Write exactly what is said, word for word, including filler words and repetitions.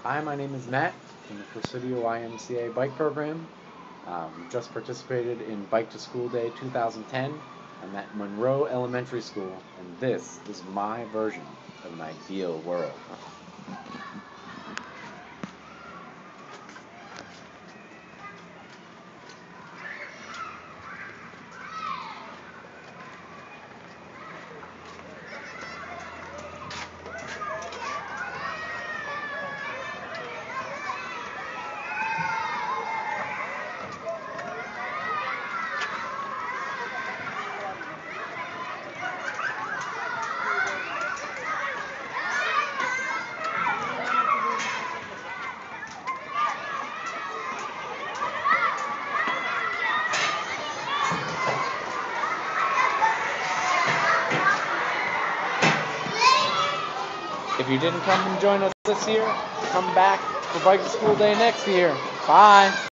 Hi, my name is Matt from the Presidio Y M C A bike program. Um, just participated in Bike to School Day two thousand ten. I'm at Monroe Elementary School, and this is my version of an ideal world. If you didn't come and join us this year, come back for Bike to School Day next year. Bye!